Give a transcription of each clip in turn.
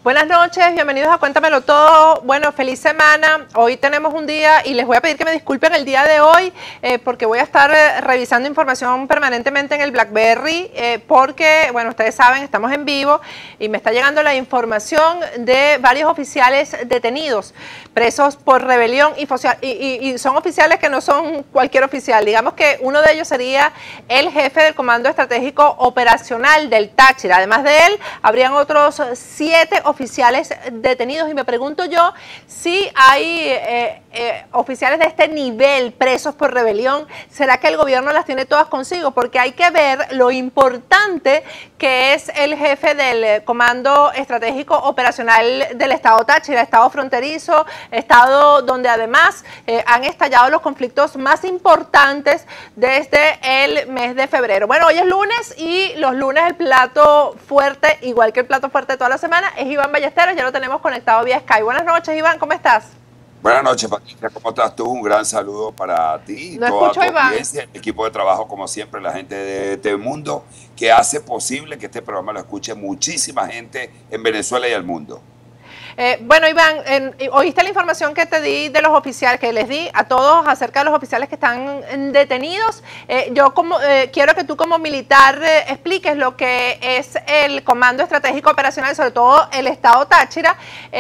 Buenas noches, bienvenidos a Cuéntamelo Todo. Bueno, feliz semana. Hoy tenemos un día y les voy a pedir que me disculpen el día de hoy porque voy a estar revisando información permanentemente en el BlackBerry porque, bueno, ustedes saben, estamos en vivo y me está llegando la información de varios oficiales detenidos, presos por rebelión y son oficiales que no son cualquier oficial. Digamos que uno de ellos sería el jefe del Comando Estratégico Operacional del Táchira. Además de él, habrían otros 7 oficiales detenidos y me pregunto yo si hay oficiales de este nivel presos por rebelión. ¿Será que el gobierno las tiene todas consigo? Porque hay que ver lo importante que es el jefe del Comando Estratégico Operacional del Estado Táchira, estado fronterizo, estado donde además han estallado los conflictos más importantes desde el mes de febrero. Bueno, hoy es lunes y los lunes el plato fuerte, igual que el plato fuerte de toda la semana, es Iván Ballesteros. Ya lo tenemos conectado vía Skype. Buenas noches, Iván, ¿cómo estás? Buenas noches, Patricia, ¿cómo estás tú? Un gran saludo para ti, no toda escucho, tu Iván. audiencia, el equipo de trabajo, como siempre, la gente de Telemundo, que hace posible que este programa lo escuche muchísima gente en Venezuela y el mundo. Bueno, Iván, oíste la información que te di de los oficiales, que les di a todos acerca de los oficiales que están detenidos. Yo quiero que tú como militar expliques lo que es el Comando Estratégico Operacional, sobre todo el Estado Táchira,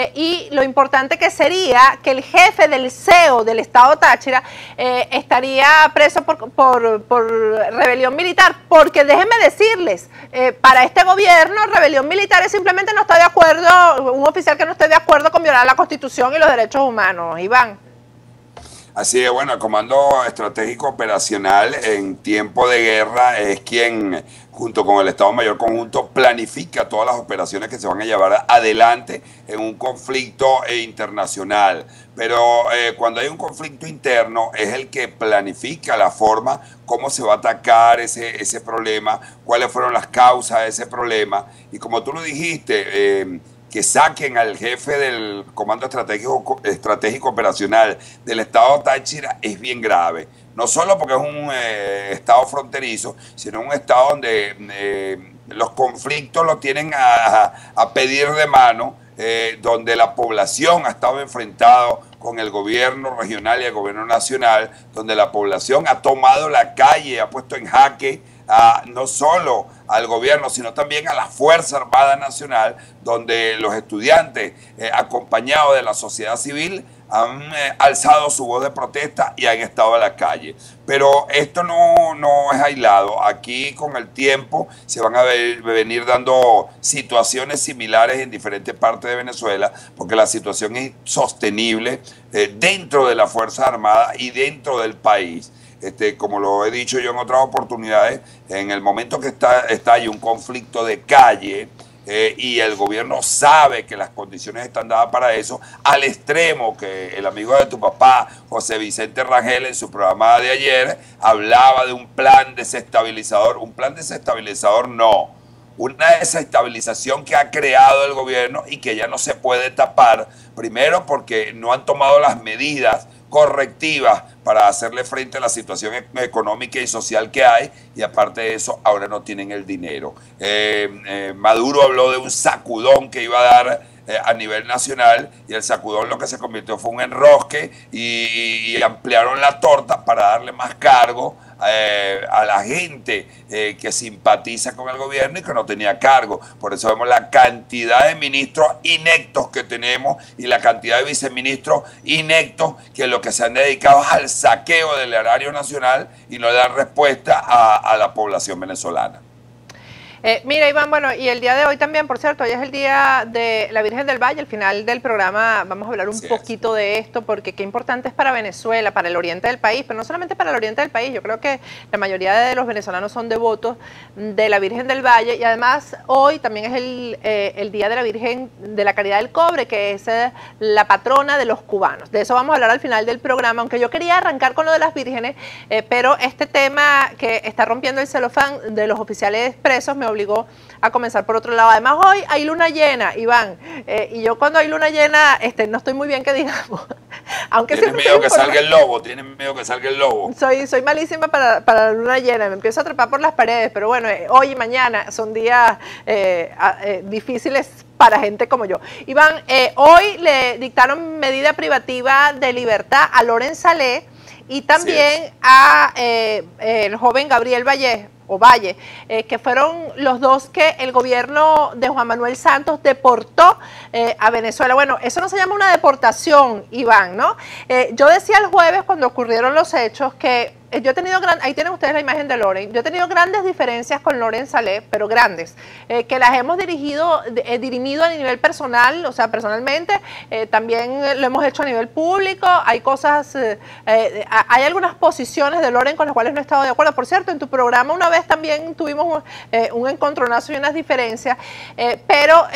y lo importante que sería que el jefe del CEO del Estado Táchira estaría preso por rebelión militar, porque déjenme decirles, para este gobierno, rebelión militar es simplemente no está de acuerdo, un oficial que no esté de acuerdo con violar la Constitución y los derechos humanos. Iván. Así es, bueno, el Comando Estratégico Operacional en tiempo de guerra es quien, junto con el Estado Mayor Conjunto, planifica todas las operaciones que se van a llevar adelante en un conflicto internacional. Pero cuando hay un conflicto interno, es el que planifica la forma, cómo se va a atacar ese problema, cuáles fueron las causas de ese problema. Y como tú lo dijiste, que saquen al jefe del Comando Estratégico Operacional del Estado Táchira es bien grave. No solo porque es un estado fronterizo, sino un estado donde los conflictos lo tienen a pedir de mano, donde la población ha estado enfrentada con el gobierno regional y el gobierno nacional, donde la población ha tomado la calle, ha puesto en jaque no solo al gobierno, sino también a la Fuerza Armada Nacional, donde los estudiantes, acompañados de la sociedad civil, han alzado su voz de protesta y han estado a la calle. Pero esto no es aislado. Aquí con el tiempo se van a venir dando situaciones similares en diferentes partes de Venezuela, porque la situación es sostenible dentro de la Fuerza Armada y dentro del país. Como lo he dicho yo en otras oportunidades, en el momento que estalle un conflicto de calle y el gobierno sabe que las condiciones están dadas para eso, al extremo que el amigo de tu papá, José Vicente Rangel, en su programa de ayer, hablaba de un plan desestabilizador. Un plan desestabilizador no. Una desestabilización que ha creado el gobierno y que ya no se puede tapar, primero porque no han tomado las medidas correctivas para hacerle frente a la situación económica y social que hay, y aparte de eso ahora no tienen el dinero. Maduro habló de un sacudón que iba a dar a nivel nacional, y el sacudón lo que se convirtió fue un enrosque y ampliaron la torta para darle más cargo a la gente que simpatiza con el gobierno y que no tenía cargo. Por eso vemos la cantidad de ministros ineptos que tenemos y la cantidad de viceministros ineptos que lo que se han dedicado es al saqueo del erario nacional y no dan respuesta a la población venezolana. Mira, Iván, bueno, y el día de hoy también, por cierto, hoy es el día de la Virgen del Valle. Al final del programa vamos a hablar un poquito de esto, porque qué importante es para Venezuela, para el oriente del país, pero no solamente para el oriente del país. Yo creo que la mayoría de los venezolanos son devotos de la Virgen del Valle, y además hoy también es el día de la Virgen de la Caridad del Cobre, que es la patrona de los cubanos. De eso vamos a hablar al final del programa, aunque yo quería arrancar con lo de las vírgenes, pero este tema que está rompiendo el celofán de los oficiales presos me obligó a comenzar por otro lado. Además, hoy hay luna llena, Iván, y yo cuando hay luna llena no estoy muy bien, que digamos. Aunque Tienen miedo que salga el lobo, tienen miedo que salga el lobo. Soy malísima para la luna llena, me empiezo a trepar por las paredes, pero bueno, hoy y mañana son días difíciles para gente como yo. Iván, hoy le dictaron medida privativa de libertad a Loren Saleh y también a el joven Gabriel Valle, que fueron los dos que el gobierno de Juan Manuel Santos deportó a Venezuela. Bueno, eso no se llama una deportación, Iván, ¿no? Yo decía el jueves cuando ocurrieron los hechos que yo he tenido, ahí tienen ustedes la imagen de Loren, yo he tenido grandes diferencias con Loren Saleh, pero grandes, que las hemos dirimido a nivel personal, o sea, personalmente, también lo hemos hecho a nivel público, hay cosas, hay algunas posiciones de Loren con las cuales no he estado de acuerdo. Por cierto, en tu programa una vez también tuvimos un encontronazo y unas diferencias, pero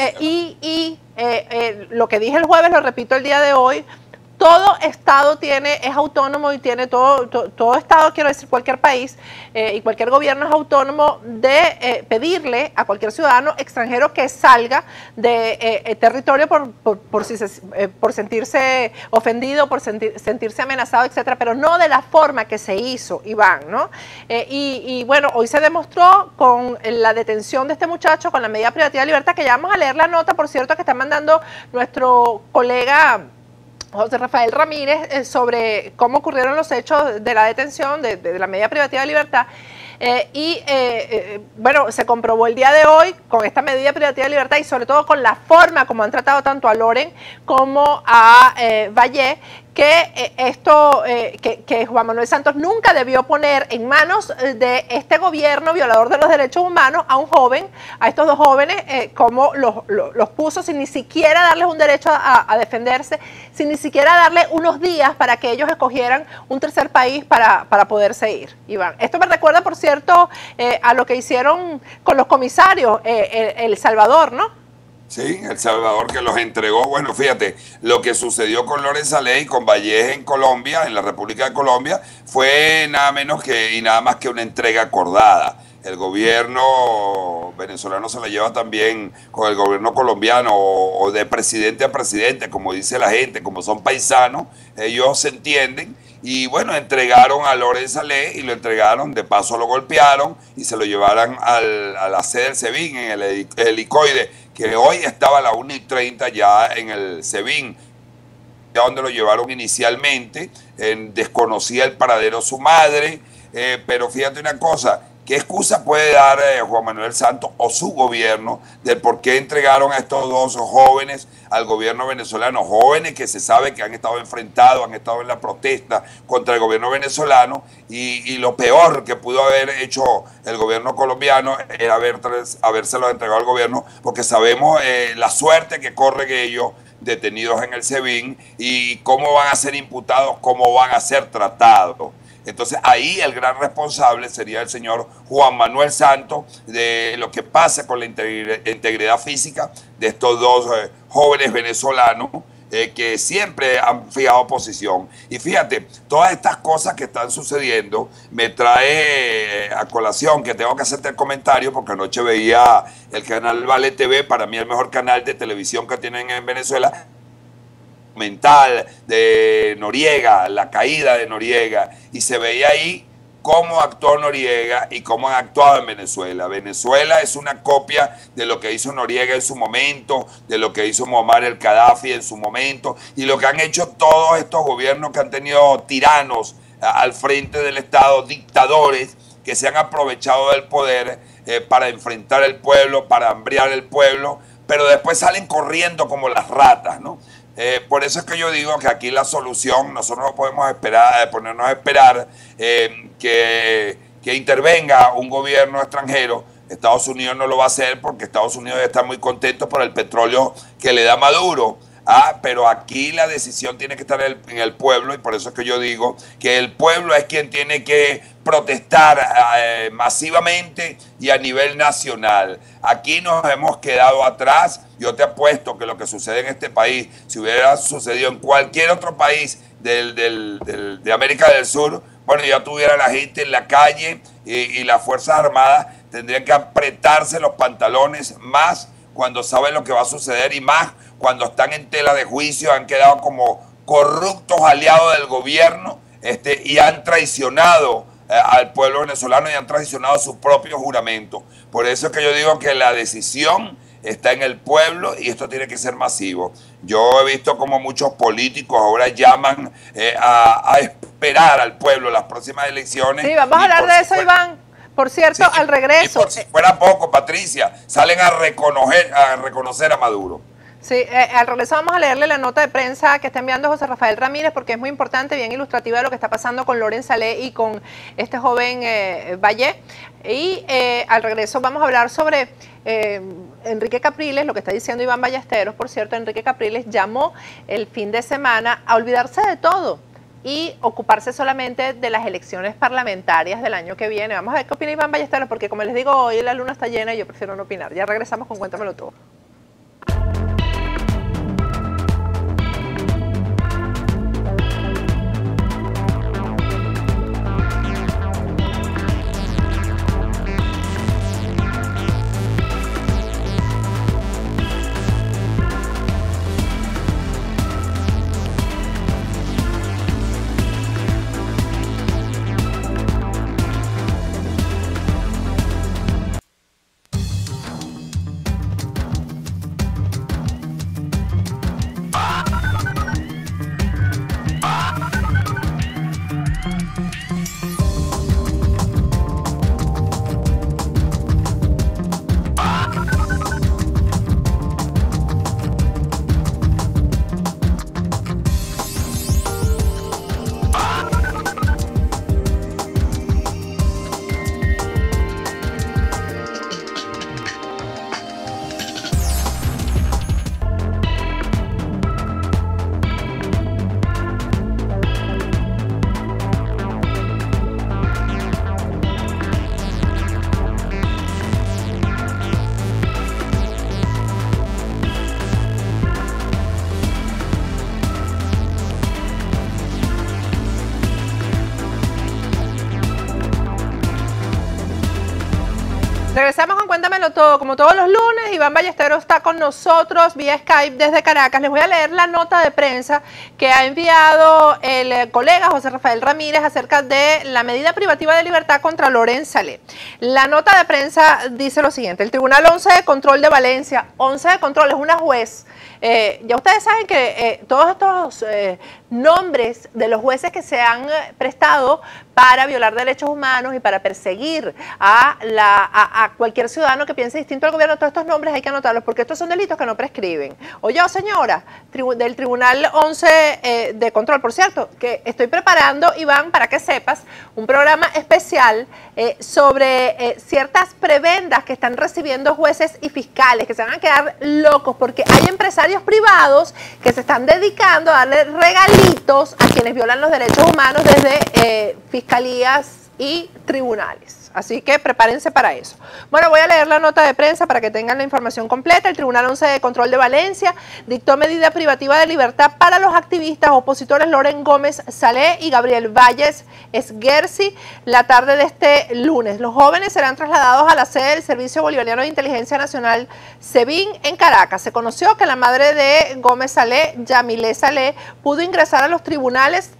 lo que dije el jueves lo repito el día de hoy. Todo estado es autónomo y tiene todo estado, quiero decir, cualquier país y cualquier gobierno es autónomo de pedirle a cualquier ciudadano extranjero que salga de territorio por sentirse ofendido, por sentirse amenazado, etcétera, pero no de la forma que se hizo, Iván, ¿no? Y bueno, hoy se demostró con la detención de este muchacho, con la medida privativa de libertad, que ya vamos a leer la nota, por cierto, que está mandando nuestro colega José Rafael Ramírez sobre cómo ocurrieron los hechos de la detención, de la medida privativa de libertad. Bueno, se comprobó el día de hoy con esta medida privativa de libertad y sobre todo con la forma como han tratado tanto a Loren como a Valle, que Juan Manuel Santos nunca debió poner en manos de este gobierno violador de los derechos humanos a estos dos jóvenes, como los puso sin ni siquiera darles un derecho a defenderse, sin ni siquiera darle unos días para que ellos escogieran un tercer país para poderse ir, Iván. Esto me recuerda, por cierto, a lo que hicieron con los comisarios, El Salvador, ¿no? Sí, El Salvador, que los entregó. Bueno, fíjate, lo que sucedió con Loren Saleh y con Valles en Colombia, en la República de Colombia, fue nada menos y nada más que una entrega acordada. El gobierno venezolano se la lleva también con el gobierno colombiano, o de presidente a presidente, como dice la gente, como son paisanos, ellos se entienden. Y bueno, entregaron a Loren Saleh y lo entregaron, de paso lo golpearon y se lo llevaron a la sede del SEBIN, en el helicoide, que hoy estaba a las 1:30 ya en el SEBIN, ya donde lo llevaron inicialmente. Desconocía el paradero su madre, pero fíjate una cosa, ¿qué excusa puede dar Juan Manuel Santos o su gobierno del por qué entregaron a estos dos jóvenes al gobierno venezolano? Jóvenes que se sabe que han estado enfrentados, han estado en la protesta contra el gobierno venezolano, y lo peor que pudo haber hecho el gobierno colombiano era habérselos entregado al gobierno, porque sabemos la suerte que corren ellos detenidos en el SEBIN y cómo van a ser imputados, cómo van a ser tratados. Entonces ahí el gran responsable sería el señor Juan Manuel Santos de lo que pasa con la integridad física de estos dos jóvenes venezolanos que siempre han fijado posición. Y fíjate, todas estas cosas que están sucediendo me trae a colación que tengo que hacerte el comentario, porque anoche veía el canal Vale TV, para mí el mejor canal de televisión que tienen en Venezuela, mental de Noriega, la caída de Noriega, y se veía ahí cómo actuó Noriega y cómo han actuado en Venezuela. Venezuela es una copia de lo que hizo Noriega en su momento, de lo que hizo Muammar el Gaddafi en su momento, y lo que han hecho todos estos gobiernos que han tenido tiranos al frente del Estado, dictadores que se han aprovechado del poder para enfrentar al pueblo, para hambriar al pueblo, pero después salen corriendo como las ratas, ¿no? Por eso es que yo digo que aquí la solución, nosotros no podemos ponernos a esperar que intervenga un gobierno extranjero. Estados Unidos no lo va a hacer porque Estados Unidos está muy contento por el petróleo que le da Maduro. Pero aquí la decisión tiene que estar en el pueblo, y por eso es que yo digo que el pueblo es quien tiene que protestar masivamente y a nivel nacional. Aquí nos hemos quedado atrás. Yo te apuesto que lo que sucede en este país, si hubiera sucedido en cualquier otro país de América del Sur, bueno, ya tuviera la gente en la calle y las Fuerzas Armadas tendrían que apretarse los pantalones más cuando saben lo que va a suceder, y más cuando están en tela de juicio, han quedado como corruptos aliados del gobierno y han traicionado al pueblo venezolano y han traicionado su propio juramento. Por eso es que yo digo que la decisión está en el pueblo y esto tiene que ser masivo. Yo he visto como muchos políticos ahora llaman a esperar al pueblo las próximas elecciones. Sí, vamos a hablar de eso, Iván. Por cierto, sí, al regreso. Y por si fuera poco, Patricia, salen a reconocer a Maduro. Sí, al regreso vamos a leerle la nota de prensa que está enviando José Rafael Ramírez, porque es muy importante, bien ilustrativa de lo que está pasando con Loren Saleh y con este joven Valle. Y al regreso vamos a hablar sobre Enrique Capriles, lo que está diciendo Iván Ballesteros. Por cierto, Enrique Capriles llamó el fin de semana a olvidarse de todo y ocuparse solamente de las elecciones parlamentarias del año que viene. Vamos a ver qué opina Iván Ballesteros, porque como les digo, hoy la luna está llena y yo prefiero no opinar. Ya regresamos con Cuéntamelo Todo. Regresamos con Cuéntamelo Todo, como todos los lunes. Iván Ballesteros está con nosotros vía Skype desde Caracas. Les voy a leer la nota de prensa que ha enviado el colega José Rafael Ramírez acerca de la medida privativa de libertad contra Loren Saleh. La nota de prensa dice lo siguiente: el Tribunal 11 de Control de Valencia, 11 de Control, es una juez. Ya ustedes saben que todos estos nombres de los jueces que se han prestado para violar derechos humanos y para perseguir a cualquier ciudadano que piense distinto al gobierno, todos estos nombres hay que anotarlos porque estos son delitos que no prescriben. Oye, señora, del Tribunal 11 de Control, por cierto, que estoy preparando, Iván, para que sepas, un programa especial sobre ciertas prebendas que están recibiendo jueces y fiscales, que se van a quedar locos porque hay empresarios privados que se están dedicando a darle regalitos a quienes violan los derechos humanos desde fiscalías y tribunales. Así que prepárense para eso. Bueno, voy a leer la nota de prensa para que tengan la información completa. El Tribunal 11 de Control de Valencia dictó medida privativa de libertad para los activistas opositores Loren Gómez Saleh y Gabriel Valles Esguersi la tarde de este lunes. Los jóvenes serán trasladados a la sede del Servicio Bolivariano de Inteligencia Nacional, SEBIN, en Caracas. Se conoció que la madre de Gómez Saleh, Yamile Saleh, pudo ingresar a los tribunales.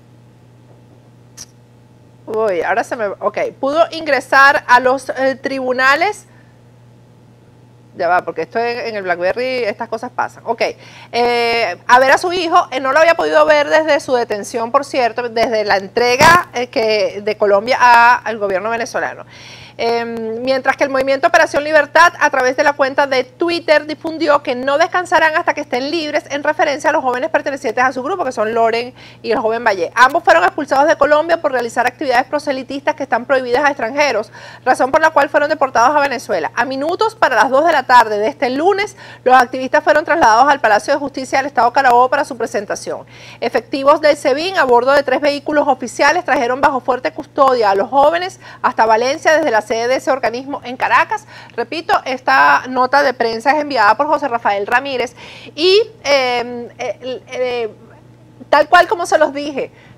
Uy, ahora se me... Ok, pudo ingresar a los tribunales. Ya va, porque esto en el BlackBerry, estas cosas pasan. Ok, a ver a su hijo, no lo había podido ver desde su detención, por cierto, desde la entrega de Colombia al gobierno venezolano. Mientras que el Movimiento Operación Libertad, a través de la cuenta de Twitter, difundió que no descansarán hasta que estén libres, en referencia a los jóvenes pertenecientes a su grupo, que son Loren y el joven Valle. Ambos fueron expulsados de Colombia por realizar actividades proselitistas que están prohibidas a extranjeros, razón por la cual fueron deportados a Venezuela. A minutos para las 2 de la tarde de este lunes, los activistas fueron trasladados al Palacio de Justicia del Estado Carabobo para su presentación. Efectivos del SEBIN, a bordo de 3 vehículos oficiales, trajeron bajo fuerte custodia a los jóvenes hasta Valencia desde la sede de ese organismo en Caracas. Repito, esta nota de prensa es enviada por José Rafael Ramírez y tal cual como se los dije,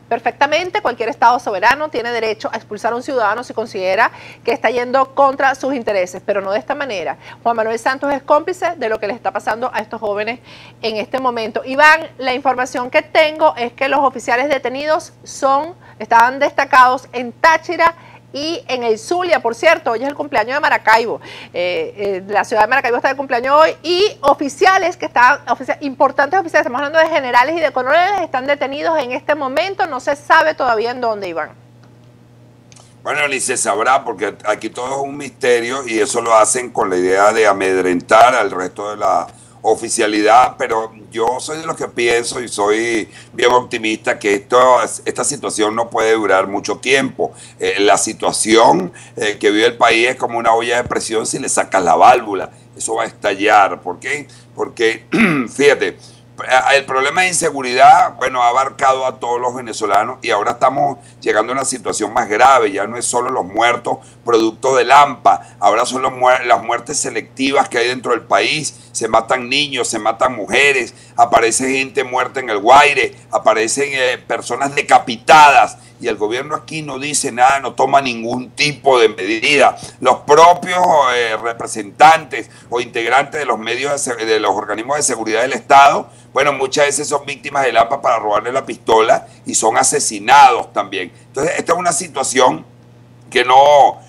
perfectamente. Cualquier Estado soberano tiene derecho a expulsar a un ciudadano si considera que está yendo contra sus intereses, pero no de esta manera. Juan Manuel Santos es cómplice de lo que les está pasando a estos jóvenes en este momento. Iván, la información que tengo es que los oficiales detenidos estaban destacados en Táchira y en el Zulia. Por cierto, hoy es el cumpleaños de Maracaibo. La ciudad de Maracaibo está de cumpleaños hoy, y oficiales que están, importantes oficiales, estamos hablando de generales y de coroneles, están detenidos en este momento. No se sabe todavía en dónde, Iván. Bueno, ni se sabrá, porque aquí todo es un misterio, y eso lo hacen con la idea de amedrentar al resto de la oficialidad, pero yo soy de los que pienso, y soy bien optimista, que esta situación no puede durar mucho tiempo. La situación que vive el país es como una olla de presión. Si le sacas la válvula, eso va a estallar. ¿Por qué? Porque, fíjate, el problema de inseguridad, bueno, ha abarcado a todos los venezolanos, y ahora estamos llegando a una situación más grave. Ya no es solo los muertos producto del AMPA, ahora son las muertes selectivas que hay dentro del país. Se matan niños, se matan mujeres, aparece gente muerta en el Guaire, aparecen personas decapitadas, y el gobierno aquí no dice nada, no toma ningún tipo de medida. Los propios representantes o integrantes de los medios de los organismos de seguridad del Estado, bueno, muchas veces son víctimas del AMPA para robarle la pistola, y son asesinados también. Entonces, esta es una situación que no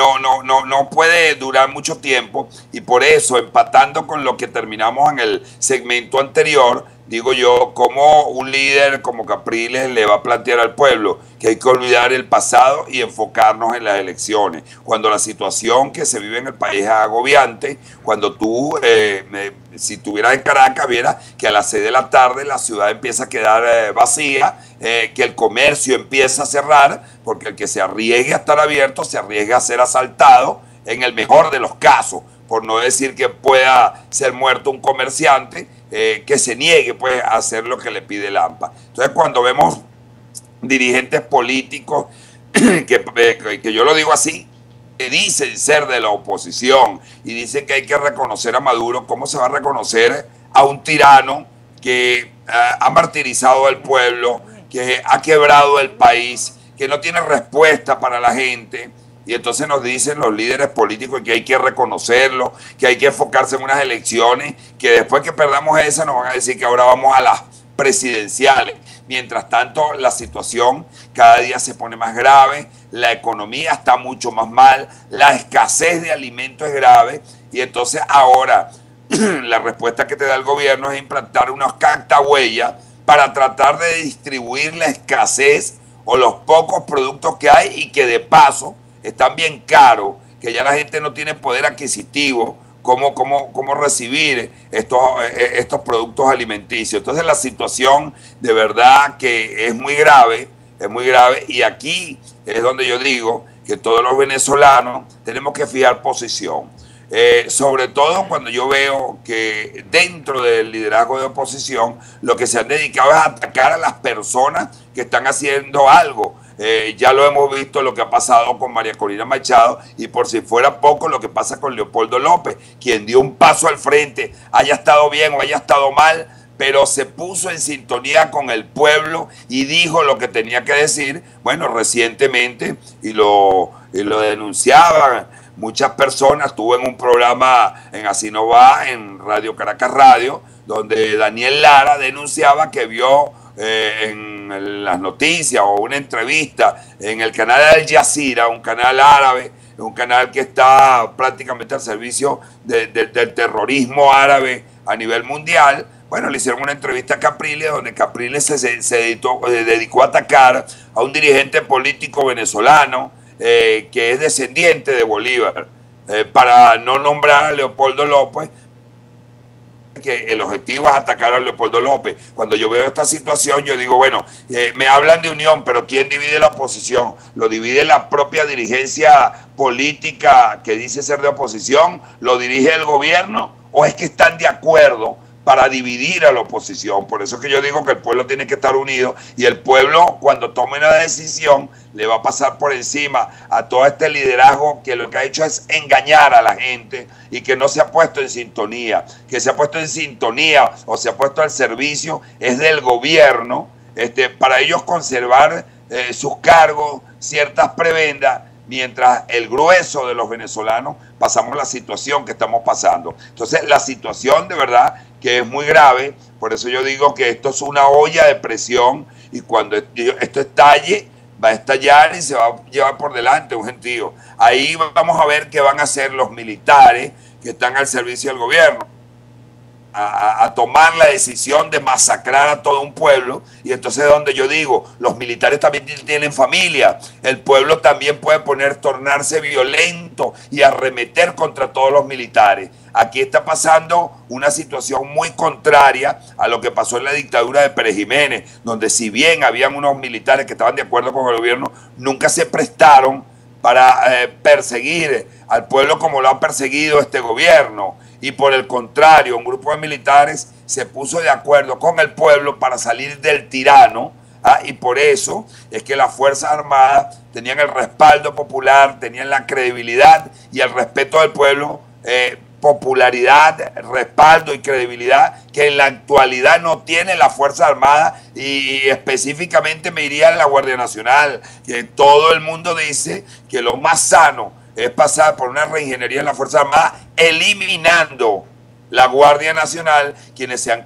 puede durar mucho tiempo, y por eso, empatando con lo que terminamos en el segmento anterior, digo yo, como un líder como Capriles le va a plantear al pueblo que hay que olvidar el pasado y enfocarnos en las elecciones, cuando la situación que se vive en el país es agobiante, cuando tú, si estuvieras en Caracas, vieras que a las 6 de la tarde la ciudad empieza a quedar vacía, que el comercio empieza a cerrar, porque el que se arriesgue a estar abierto se arriesga a ser asaltado, en el mejor de los casos, por no decir que pueda ser muerto un comerciante que se niegue, pues, a hacer lo que le pide el AMPA. Entonces, cuando vemos dirigentes políticos que yo lo digo así, que dicen ser de la oposición y dicen que hay que reconocer a Maduro, ¿cómo se va a reconocer a un tirano que ha martirizado al pueblo, que ha quebrado el país, que no tiene respuesta para la gente? Y entonces nos dicen los líderes políticos que hay que reconocerlo, que hay que enfocarse en unas elecciones, que después que perdamos esa nos van a decir que ahora vamos a las presidenciales. Mientras tanto, la situación cada día se pone más grave, la economía está mucho más mal, la escasez de alimentos es grave, y entonces ahora la respuesta que te da el gobierno es implantar unos cactahuellas para tratar de distribuir la escasez o los pocos productos que hay, y que de paso están bien caros, que ya la gente no tiene poder adquisitivo, cómo recibir estos productos alimenticios. Entonces la situación de verdad que es muy grave, y aquí es donde yo digo que todos los venezolanos tenemos que fijar posición. Sobre todo cuando yo veo que dentro del liderazgo de oposición lo que se han dedicado es a atacar a las personas que están haciendo algo. Ya lo hemos visto lo que ha pasado con María Corina Machado, y por si fuera poco lo que pasa con Leopoldo López, quien dio un paso al frente, haya estado bien o haya estado mal, pero se puso en sintonía con el pueblo y dijo lo que tenía que decir. Bueno, recientemente, y lo denunciaban muchas personas, estuvo en un programa en Así No Va, en Radio Caracas Radio, donde Daniel Lara denunciaba que vio en las noticias o una entrevista en el canal Al Jazeera, un canal árabe, un canal que está prácticamente al servicio del terrorismo árabe a nivel mundial. Bueno, le hicieron una entrevista a Capriles, donde Capriles se dedicó a atacar a un dirigente político venezolano que es descendiente de Bolívar, para no nombrar a Leopoldo López, que el objetivo es atacar a Leopoldo López. Cuando yo veo esta situación, yo digo, bueno, me hablan de unión, pero ¿quién divide la oposición? ¿Lo divide la propia dirigencia política que dice ser de oposición? ¿Lo dirige el gobierno? ¿O es que están de acuerdo para dividir a la oposición? Por eso es que yo digo que el pueblo tiene que estar unido, y el pueblo, cuando tome una decisión, le va a pasar por encima a todo este liderazgo que lo que ha hecho es engañar a la gente y que no se ha puesto en sintonía. Que se ha puesto en sintonía o se ha puesto al servicio es del gobierno, para ellos conservar sus cargos, ciertas prebendas, mientras el grueso de los venezolanos pasamos la situación que estamos pasando. Entonces, la situación de verdad que es muy grave, por eso yo digo que esto es una olla de presión y cuando esto estalle, va a estallar y se va a llevar por delante un gentío. Ahí vamos a ver qué van a hacer los militares que están al servicio del gobierno. A tomar la decisión de masacrar a todo un pueblo, y entonces donde yo digo, los militares también tienen familia, el pueblo también puede tornarse violento y arremeter contra todos los militares. Aquí está pasando una situación muy contraria a lo que pasó en la dictadura de Pérez Jiménez, donde si bien habían unos militares que estaban de acuerdo con el gobierno, nunca se prestaron para perseguir al pueblo como lo ha perseguido este gobierno. Y por el contrario, un grupo de militares se puso de acuerdo con el pueblo para salir del tirano, y por eso es que las Fuerzas Armadas tenían el respaldo popular, tenían la credibilidad y el respeto del pueblo, popularidad, respaldo y credibilidad que en la actualidad no tiene la Fuerza Armada y específicamente me iría a la Guardia Nacional, que todo el mundo dice que lo más sano es pasar por una reingeniería en la Fuerza Armada, eliminando la Guardia Nacional, quienes sean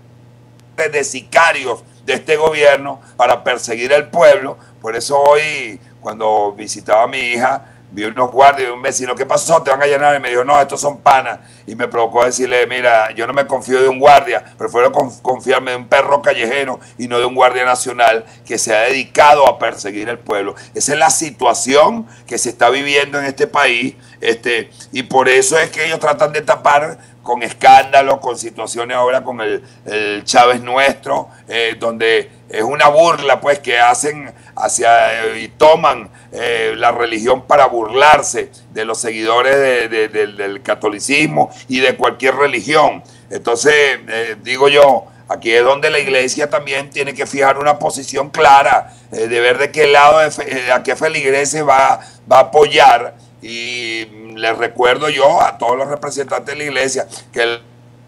de sicarios de este gobierno para perseguir al pueblo. Por eso hoy, cuando visitaba a mi hija, vi unos guardias y un vecino, ¿qué pasó? ¿Te van a llenar? Y me dijo, no, estos son panas. Y me provocó decirle, mira, yo no me confío de un guardia, prefiero confiarme de un perro callejero y no de un guardia nacional que se ha dedicado a perseguir al pueblo. Esa es la situación que se está viviendo en este país, y por eso es que ellos tratan de tapar con escándalos, con situaciones ahora con el Chávez Nuestro, donde es una burla pues que hacen y toman la religión para burlarse de los seguidores del catolicismo y de cualquier religión. Entonces, digo yo, aquí es donde la iglesia también tiene que fijar una posición clara, de ver de qué lado, a qué feligreses va a apoyar. Y les recuerdo yo a todos los representantes de la iglesia que el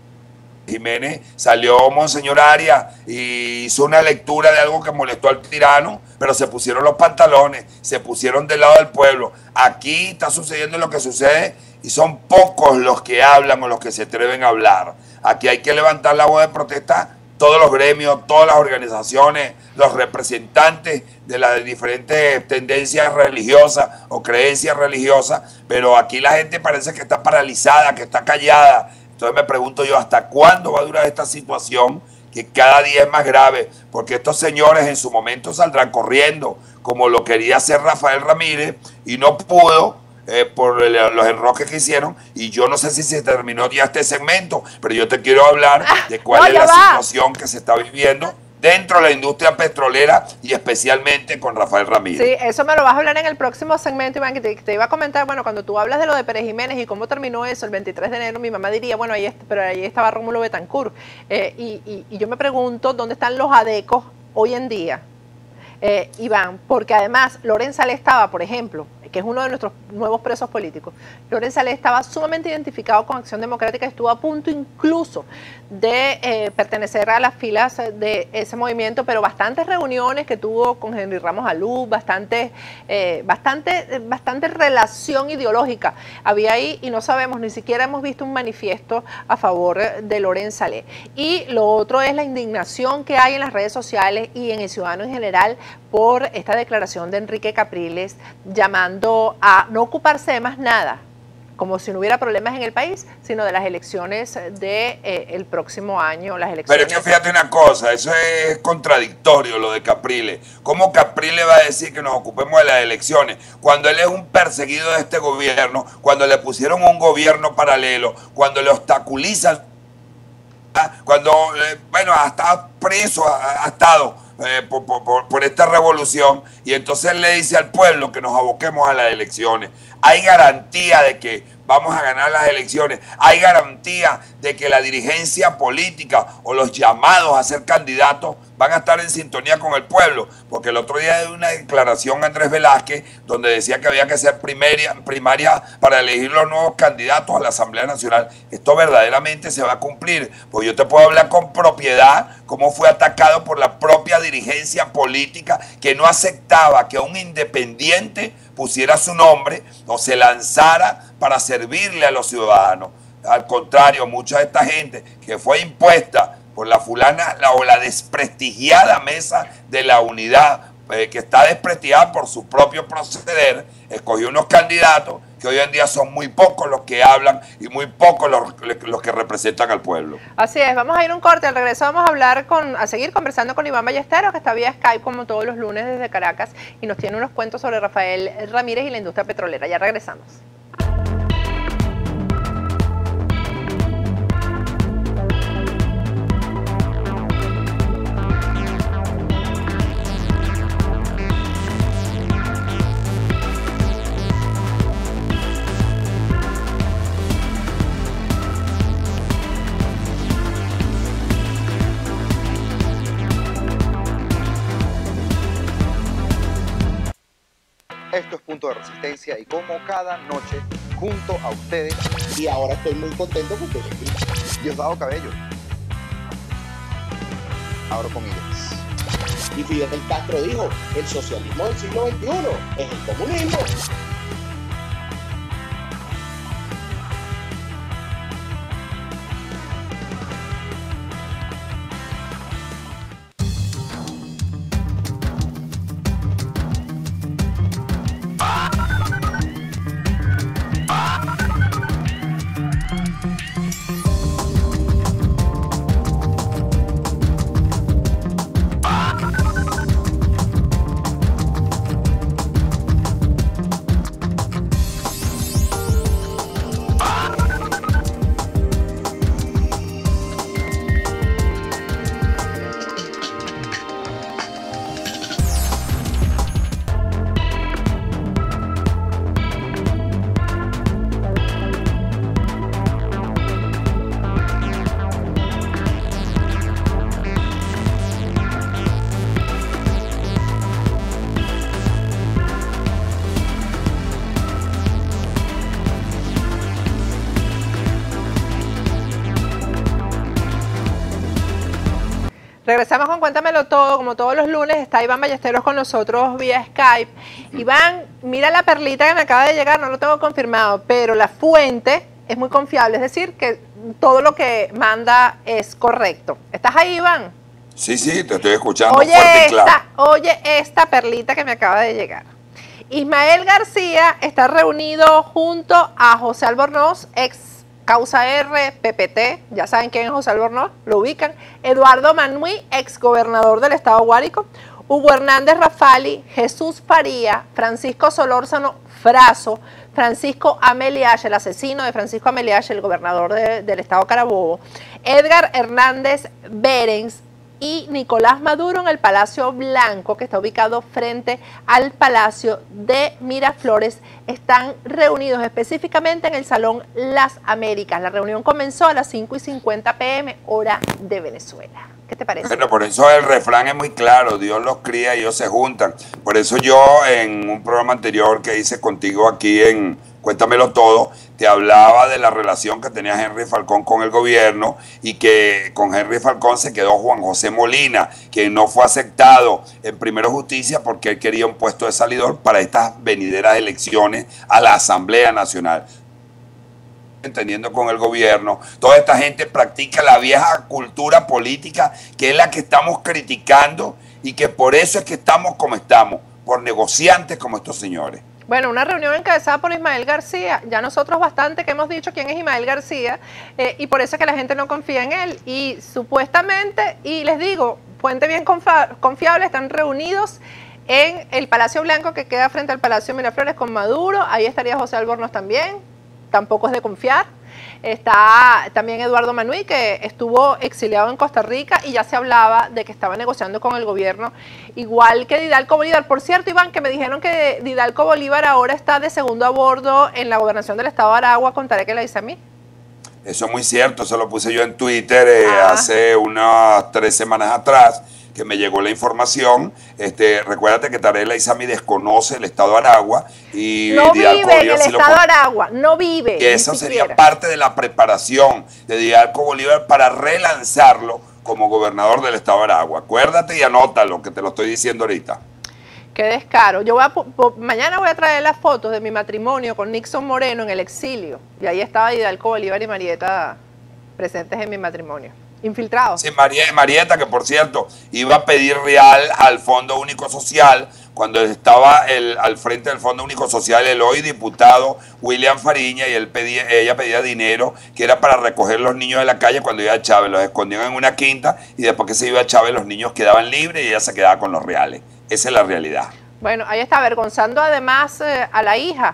Jiménez salió Monseñor Arias y hizo una lectura de algo que molestó al tirano, pero se pusieron los pantalones, se pusieron del lado del pueblo. Aquí está sucediendo lo que sucede y son pocos los que hablan o los que se atreven a hablar. Aquí hay que levantar la voz de protesta, todos los gremios, todas las organizaciones, los representantes de las diferentes tendencias religiosas o creencias religiosas, pero aquí la gente parece que está paralizada, que está callada. Entonces me pregunto yo, ¿hasta cuándo va a durar esta situación que cada día es más grave? Porque estos señores en su momento saldrán corriendo, como lo quería hacer Rafael Ramírez, y no pudo por los enroques que hicieron, y yo no sé si se terminó ya este segmento, pero yo te quiero hablar de cuál es la situación que se está viviendo dentro de la industria petrolera y especialmente con Rafael Ramírez. Sí, eso me lo vas a hablar en el próximo segmento, Iván, que te iba a comentar, bueno, cuando tú hablas de lo de Pérez Jiménez y cómo terminó eso el 23 de enero, mi mamá diría, bueno, pero ahí estaba Rómulo Betancourt, y yo me pregunto, ¿dónde están los adecos hoy en día? Iván, porque además Loren Saleh estaba, por ejemplo, que es uno de nuestros nuevos presos políticos, Loren Saleh estaba sumamente identificado con Acción Democrática, estuvo a punto incluso de pertenecer a las filas de ese movimiento, pero bastantes reuniones que tuvo con Henry Ramos Alú, bastante relación ideológica había ahí, y no sabemos, ni siquiera hemos visto un manifiesto a favor de Loren Saleh. Y lo otro es la indignación que hay en las redes sociales y en el ciudadano en general por esta declaración de Enrique Capriles llamando a no ocuparse de más nada, como si no hubiera problemas en el país, sino de las elecciones del próximo año. Las elecciones. Pero es que fíjate una cosa, eso es contradictorio lo de Capriles. ¿Cómo Capriles va a decir que nos ocupemos de las elecciones cuando él es un perseguido de este gobierno, cuando le pusieron un gobierno paralelo, cuando le obstaculizan, cuando, bueno, ha estado preso, ha estado por esta revolución, y entonces le dice al pueblo que nos aboquemos a las elecciones? Hay garantía de que vamos a ganar las elecciones, hay garantía de que la dirigencia política o los llamados a ser candidatos van a estar en sintonía con el pueblo, porque el otro día de una declaración Andrés Velázquez, donde decía que había que hacer primaria para elegir los nuevos candidatos a la Asamblea Nacional. Esto verdaderamente se va a cumplir, porque yo te puedo hablar con propiedad cómo fue atacado por la propia dirigencia política que no aceptaba que un independiente pusiera su nombre o se lanzara para servirle a los ciudadanos. Al contrario, mucha de esta gente que fue impuesta por la fulana o la desprestigiada mesa de la unidad, que está desprestigiada por su propio proceder, escogió unos candidatos que hoy en día son muy pocos los que hablan y muy pocos los que representan al pueblo. Así es, vamos a ir un corte, al regreso vamos a hablar a seguir conversando con Iván Ballesteros, que está vía Skype como todos los lunes desde Caracas y nos tiene unos cuentos sobre Rafael Ramírez y la industria petrolera. Ya regresamos. Esto es Punto de Resistencia y como cada noche junto a ustedes. Y ahora estoy muy contento porque Diosdado Cabello. Abro comillas. y Fidel Castro dijo, el socialismo del siglo XXI es el comunismo. Regresamos con Cuéntamelo Todo, como todos los lunes está Iván Ballesteros con nosotros vía Skype. Iván, mira la perlita que me acaba de llegar, no lo tengo confirmado, pero la fuente es muy confiable, es decir, que todo lo que manda es correcto. ¿Estás ahí, Iván? Sí, sí, te estoy escuchando fuerte y claro. Oye esta perlita que me acaba de llegar. Ismael García está reunido junto a José Albornoz, ex Causa R, PPT, ya saben quién es José Albornoz, lo ubican. Eduardo Manuí, ex gobernador del estado Guárico. Hugo Hernández Rafali, Jesús Faría, Francisco Solórzano Fraso, Francisco Ameliache, el asesino de Francisco Ameliache, el gobernador del estado Carabobo. Edgar Hernández Berens y Nicolás Maduro en el Palacio Blanco, que está ubicado frente al Palacio de Miraflores. Están reunidos específicamente en el Salón Las Américas. La reunión comenzó a las 5:50 p.m. hora de Venezuela. ¿Qué te parece? Bueno, por eso el refrán es muy claro, Dios los cría y ellos se juntan. Por eso yo en un programa anterior que hice contigo aquí en Cuéntamelo Todo, te hablaba de la relación que tenía Henry Falcón con el gobierno y que con Henry Falcón se quedó Juan José Molina, quien no fue aceptado en Primero Justicia porque él quería un puesto de salidor para estas venideras elecciones a la Asamblea Nacional. Entendiendo con el gobierno, toda esta gente practica la vieja cultura política que es la que estamos criticando y que por eso es que estamos como estamos, por negociantes como estos señores. Bueno, una reunión encabezada por Ismael García. Ya nosotros bastante que hemos dicho quién es Ismael García y por eso es que la gente no confía en él. Y supuestamente, y les digo, fuente bien confiable, están reunidos en el Palacio Blanco que queda frente al Palacio Miraflores con Maduro. Ahí estaría José Albornoz también, tampoco es de confiar. Está también Eduardo Manuí, que estuvo exiliado en Costa Rica y ya se hablaba de que estaba negociando con el gobierno, igual que Didalco Bolívar. Por cierto, Iván, que me dijeron que Didalco Bolívar ahora está de segundo a bordo en la gobernación del estado de Aragua con Tarek El Aissami. Eso es muy cierto, eso lo puse yo en Twitter hace unas 3 semanas atrás, que me llegó la información. Recuérdate que Tarela Isami desconoce el estado de Aragua y no Didarco vive en Bolívar el sí lo estado de Aragua, no vive. Y eso sería parte de la preparación de Didarco Bolívar para relanzarlo como gobernador del estado de Aragua. Acuérdate y anótalo, que te lo estoy diciendo ahorita. Qué descaro. Yo mañana voy a traer las fotos de mi matrimonio con Nixon Moreno en el exilio. Y ahí estaba Didarco Bolívar y Marieta presentes en mi matrimonio. Infiltrados. Sí, Marieta, que por cierto, iba a pedir real al Fondo Único Social cuando estaba al frente del Fondo Único Social el hoy diputado William Fariña, y ella pedía dinero que era para recoger los niños de la calle cuando iba a Chávez. Los escondían en una quinta y después que se iba a Chávez los niños quedaban libres y ella se quedaba con los reales. Esa es la realidad. Bueno, ahí está, avergonzando además a la hija,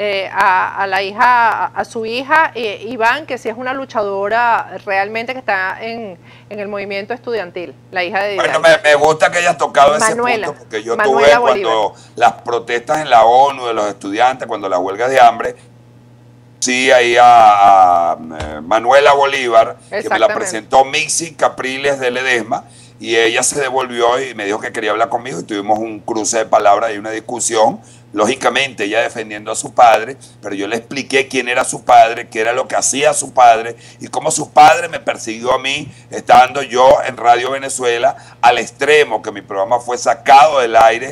a su hija, Iván, que sí es una luchadora realmente que está en el movimiento estudiantil, la hija de Didarco. Bueno, me gusta que hayas tocado ese punto, porque yo tuve cuando las protestas en la ONU de los estudiantes, cuando las huelgas de hambre, sí, ahí a Manuela Bolívar, que me la presentó Mixi Capriles de Ledesma, y ella se devolvió y me dijo que quería hablar conmigo y tuvimos un cruce de palabras y una discusión. Lógicamente ella defendiendo a su padre, pero yo le expliqué quién era su padre, qué era lo que hacía su padre y cómo su padre me persiguió a mí, estando yo en Radio Venezuela, al extremo que mi programa fue sacado del aire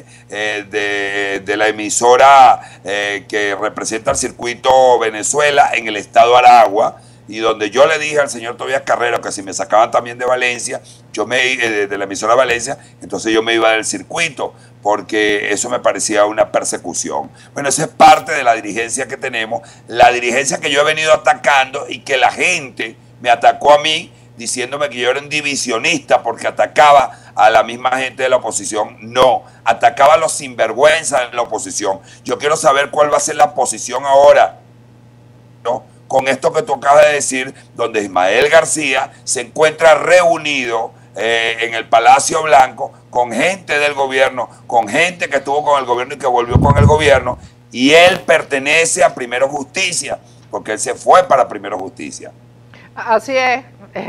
de la emisora que representa el circuito Venezuela en el estado Aragua, y donde yo le dije al señor Tobías Carrero que si me sacaban también de Valencia, de la emisora Valencia, entonces yo me iba del circuito, porque eso me parecía una persecución. Bueno, esa es parte de la dirigencia que tenemos, la dirigencia que yo he venido atacando y que la gente me atacó a mí diciéndome que yo era un divisionista porque atacaba a la misma gente de la oposición. No, atacaba a los sinvergüenzas de la oposición. Yo quiero saber cuál va a ser la posición ahora, ¿no? Con esto que tú acabas de decir, donde Ismael García se encuentra reunido en el Palacio Blanco con gente del gobierno, con gente que estuvo con el gobierno y que volvió con el gobierno, y él pertenece a Primero Justicia, porque él se fue para Primero Justicia. Así es,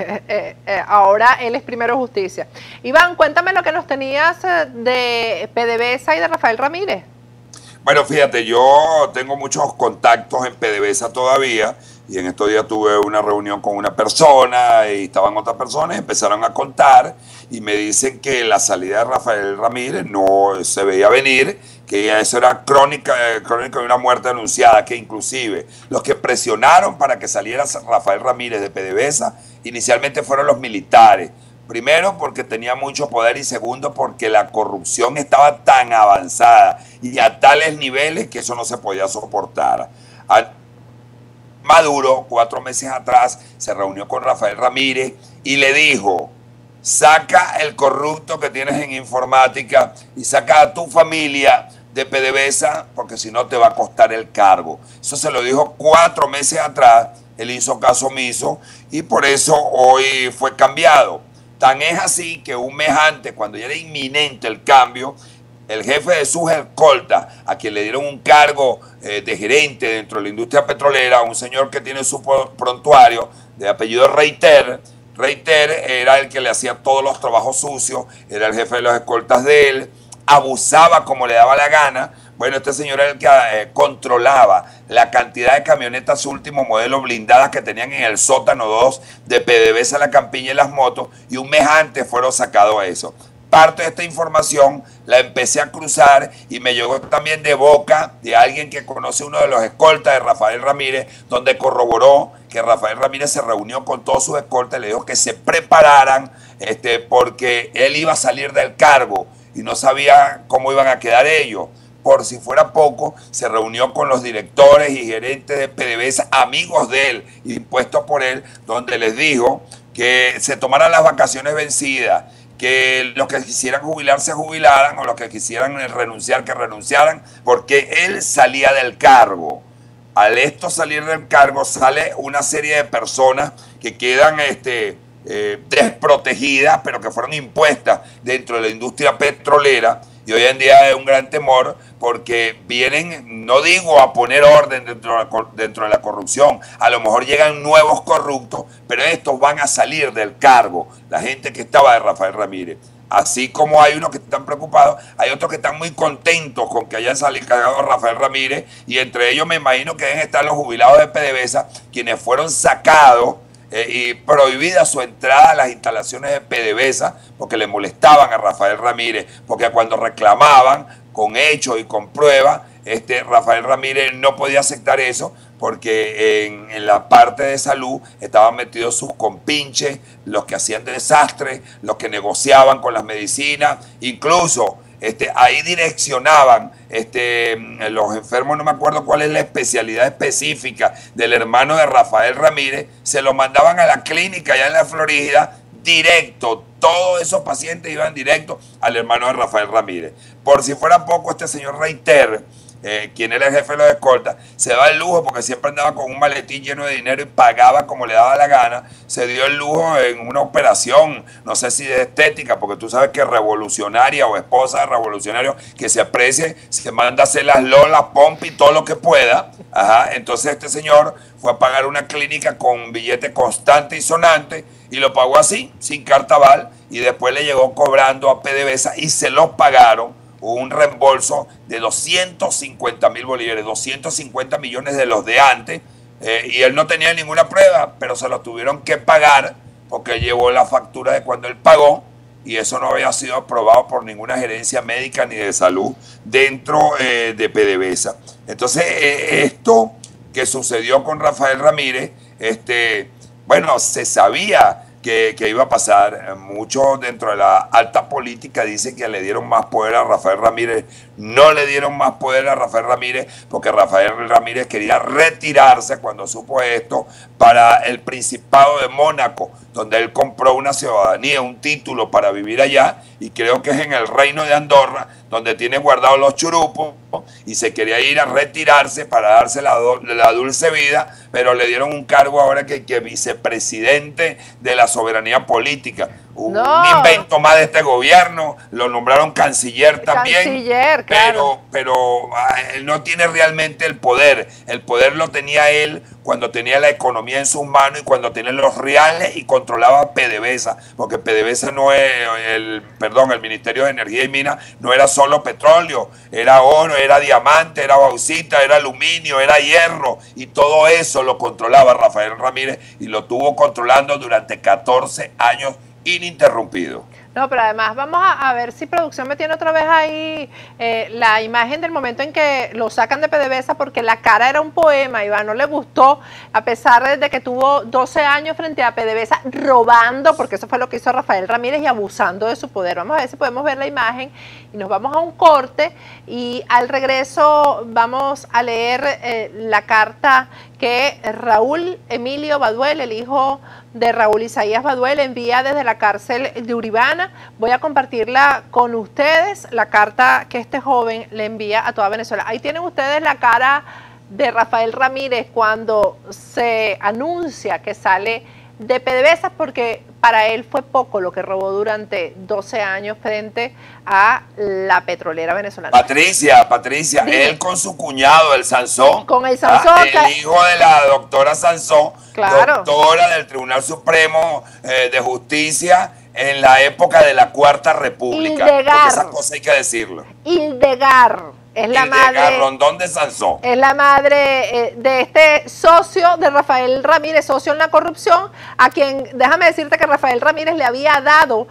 ahora él es Primero Justicia. Iván, cuéntame lo que nos tenías de PDVSA y de Rafael Ramírez. Bueno, fíjate, yo tengo muchos contactos en PDVSA todavía, y en estos días tuve una reunión con una persona y estaban otras personas, empezaron a contar y me dicen que la salida de Rafael Ramírez no se veía venir, que eso era crónica de una muerte anunciada, que inclusive los que presionaron para que saliera Rafael Ramírez de PDVSA inicialmente fueron los militares. Primero, porque tenía mucho poder, y segundo, porque la corrupción estaba tan avanzada y a tales niveles que eso no se podía soportar. Maduro, 4 meses atrás, se reunió con Rafael Ramírez y le dijo: saca el corrupto que tienes en informática y saca a tu familia de PDVSA, porque si no te va a costar el cargo. Eso se lo dijo 4 meses atrás, él hizo caso omiso y por eso hoy fue cambiado. Tan es así que un mes antes, cuando ya era inminente el cambio, el jefe de sus escoltas, a quien le dieron un cargo de gerente dentro de la industria petrolera, un señor que tiene su prontuario de apellido Reiter era el que le hacía todos los trabajos sucios, era el jefe de las escoltas de él, abusaba como le daba la gana. Bueno, este señor era el que controlaba la cantidad de camionetas último modelo blindadas que tenían en el sótano 2 de PDVSA, La Campiña y Las Motos, y un mes antes fueron sacados eso. Parte de esta información la empecé a cruzar y me llegó también de boca de alguien que conoce uno de los escoltas de Rafael Ramírez, donde corroboró que Rafael Ramírez se reunió con todos sus escoltas y le dijo que se prepararan porque él iba a salir del cargo y no sabía cómo iban a quedar ellos. Por si fuera poco, se reunió con los directores y gerentes de PDVSA, amigos de él, impuestos por él, donde les dijo que se tomaran las vacaciones vencidas, que los que quisieran jubilar se jubilaran, o los que quisieran renunciar que renunciaran, porque él salía del cargo. Al esto salir del cargo, sale una serie de personas que quedan desprotegidas, pero que fueron impuestas dentro de la industria petrolera. Y hoy en día es un gran temor porque vienen, no digo a poner orden dentro de la corrupción, a lo mejor llegan nuevos corruptos, pero estos van a salir del cargo, la gente que estaba de Rafael Ramírez. así como hay unos que están preocupados, hay otros que están muy contentos con que hayan salido Rafael Ramírez, y entre ellos me imagino que deben estar los jubilados de PDVSA, quienes fueron sacados y prohibida su entrada a las instalaciones de PDVSA porque le molestaban a Rafael Ramírez, porque cuando reclamaban con hechos y con pruebas, Rafael Ramírez no podía aceptar eso, porque en la parte de salud estaban metidos sus compinches, los que hacían desastres, los que negociaban con las medicinas, incluso ahí direccionaban los enfermos, no me acuerdo cuál es la especialidad específica del hermano de Rafael Ramírez, se lo mandaban a la clínica allá en la Florida, directo, todos esos pacientes iban directo al hermano de Rafael Ramírez. Por si fuera poco, este señor Reiter, quien era el jefe de los escoltas, se daba el lujo, porque siempre andaba con un maletín lleno de dinero y pagaba como le daba la gana, se dio el lujo en una operación, no sé si de estética, porque tú sabes que revolucionaria o esposa de revolucionario que se aprecie, se manda a hacer las lolas, pompi, todo lo que pueda. Ajá. Entonces este señor fue a pagar una clínica con billete constante y sonante, y lo pagó así, sin carta aval, y después le llegó cobrando a PDVSA y se los pagaron un reembolso de 250.000 bolívares, 250 millones de los de antes, y él no tenía ninguna prueba, pero se lo tuvieron que pagar porque llevó la factura de cuando él pagó, y eso no había sido aprobado por ninguna gerencia médica ni de salud dentro de PDVSA. Entonces, esto que sucedió con Rafael Ramírez, bueno, se sabía que iba a pasar. Muchos dentro de la alta política dicen que le dieron más poder a Rafael Ramírez. No le dieron más poder a Rafael Ramírez porque Rafael Ramírez quería retirarse cuando supo esto para el Principado de Mónaco, donde él compró una ciudadanía, un título para vivir allá, y creo que es en el Reino de Andorra, donde tiene guardados los churupos, y se quería ir a retirarse para darse la dulce vida, pero le dieron un cargo ahora que vicepresidente de la soberanía política. Un invento más de este gobierno, lo nombraron canciller también. Canciller, claro. Pero él no tiene realmente el poder lo tenía él cuando tenía la economía en sus manos y cuando tenía los reales y controlaba PDVSA, porque PDVSA no es, el Ministerio de Energía y Minas no era solo petróleo, era oro, era diamante, era bauxita, era aluminio, era hierro, y todo eso lo controlaba Rafael Ramírez y lo tuvo controlando durante 14 años ininterrumpido. No, pero además vamos a ver si producción me tiene otra vez ahí la imagen del momento en que lo sacan de PDVSA, porque la cara era un poema. Iván no le gustó, a pesar de que tuvo 12 años frente a PDVSA robando, porque eso fue lo que hizo Rafael Ramírez, y abusando de su poder. Vamos a ver si podemos ver la imagen y nos vamos a un corte, y al regreso vamos a leer la carta que Raúl Emilio Baduel, el hijo de Raúl Isaías Baduel, envía desde la cárcel de Uribana. Voy a compartirla con ustedes, la carta que este joven le envía a toda Venezuela. Ahí tienen ustedes la cara de Rafael Ramírez cuando se anuncia que sale de PDVSA, porque para él fue poco lo que robó durante 12 años frente a la petrolera venezolana. Patricia, él con su cuñado, el Sansón. Con el Sansón. El hijo de la doctora Sansón, claro, doctora del Tribunal Supremo de Justicia en la época de la Cuarta República. Hildegar. Porque esas cosas hay que decirlo. Hildegar. Es la madre, Rondón de Sansón. Es la madre de este socio de Rafael Ramírez, socio en la corrupción, a quien, déjame decirte que Rafael Ramírez le había dado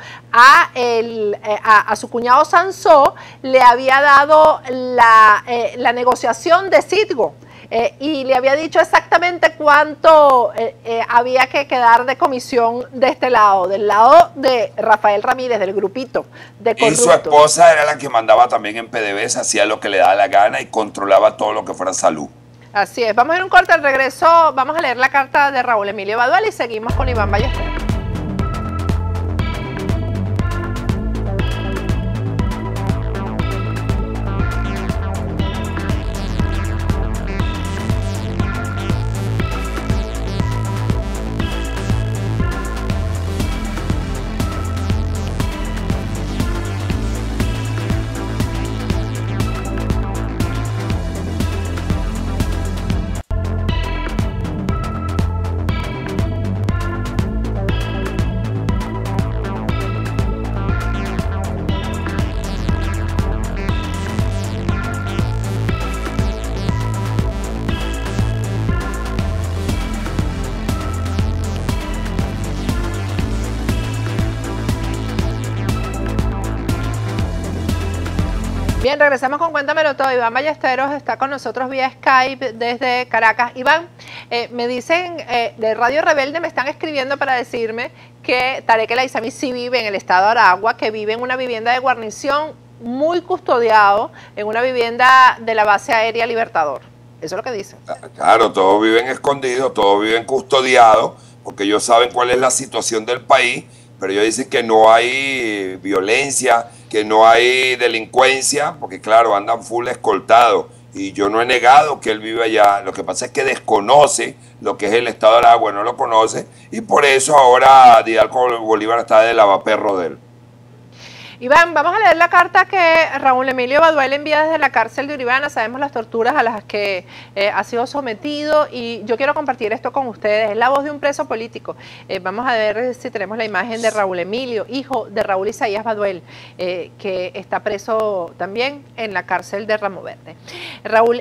a su cuñado Sansón, le había dado la negociación de Citgo. Y le había dicho exactamente cuánto había que quedar de comisión de este lado, del lado de Rafael Ramírez, del grupito de corruptos. Y su esposa era la que mandaba también en PDVSA, hacía lo que le daba la gana y controlaba todo lo que fuera salud. Así es. Vamos a ir a un corte, al regreso vamos a leer la carta de Raúl Emilio Baduel y seguimos con Iván Ballester. Bien, regresamos con Cuéntamelo Todo. Iván Ballesteros está con nosotros vía Skype desde Caracas. Iván, me dicen de Radio Rebelde, me están escribiendo para decirme que Tarek El Aissami sí vive en el estado de Aragua, que vive en una vivienda de guarnición muy custodiado, en una vivienda de la base aérea Libertador. Eso es lo que dicen. Claro, todos viven escondidos, todos viven custodiados, porque ellos saben cuál es la situación del país, pero ellos dicen que no hay violencia, que no hay delincuencia, porque claro, andan full escoltados. Y yo no he negado que él vive allá. Lo que pasa es que desconoce lo que es el estado de Aragua, no lo conoce, y por eso ahora Hidalgo Bolívar está de lavaperro de él. Iván, vamos a leer la carta que Raúl Emilio Baduel envía desde la cárcel de Uribana. Sabemos las torturas a las que ha sido sometido y yo quiero compartir esto con ustedes. Es la voz de un preso político. Vamos a ver si tenemos la imagen de Raúl Emilio, hijo de Raúl Isaías Baduel, que está preso también en la cárcel de Ramo Verde. Raúl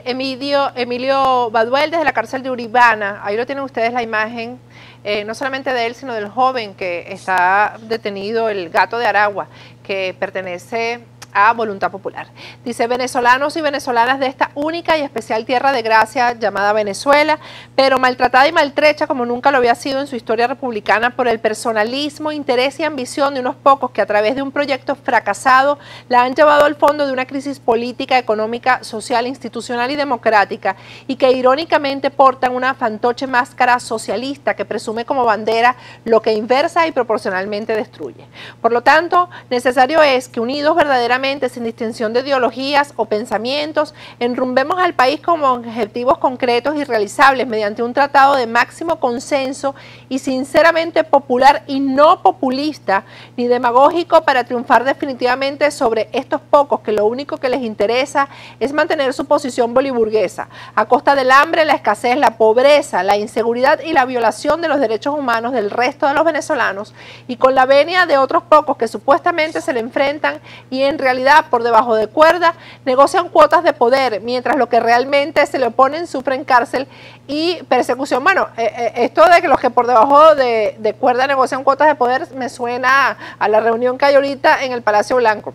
Emilio Baduel desde la cárcel de Uribana. Ahí lo tienen ustedes la imagen. No solamente de él, sino del joven que está detenido, el Gato de Aragua, que pertenece a Voluntad Popular. Dice: venezolanos y venezolanas de esta única y especial tierra de gracia llamada Venezuela, pero maltratada y maltrecha como nunca lo había sido en su historia republicana por el personalismo, interés y ambición de unos pocos que a través de un proyecto fracasado la han llevado al fondo de una crisis política, económica, social, institucional y democrática, y que irónicamente portan una fantoche máscara socialista que presume como bandera lo que inversa y proporcionalmente destruye. Por lo tanto, necesario es que unidos verdaderamente, sin distinción de ideologías o pensamientos, enrumbemos al país como objetivos concretos y realizables mediante un tratado de máximo consenso y sinceramente popular y no populista ni demagógico para triunfar definitivamente sobre estos pocos que lo único que les interesa es mantener su posición boliburguesa a costa del hambre, la escasez, la pobreza, la inseguridad y la violación de los derechos humanos del resto de los venezolanos, y con la venia de otros pocos que supuestamente se le enfrentan y en realidad por debajo de cuerda negocian cuotas de poder, mientras lo que realmente se le oponen sufren cárcel y persecución. Bueno, esto de que los que por debajo de cuerda negocian cuotas de poder me suena a la reunión que hay ahorita en el Palacio Blanco.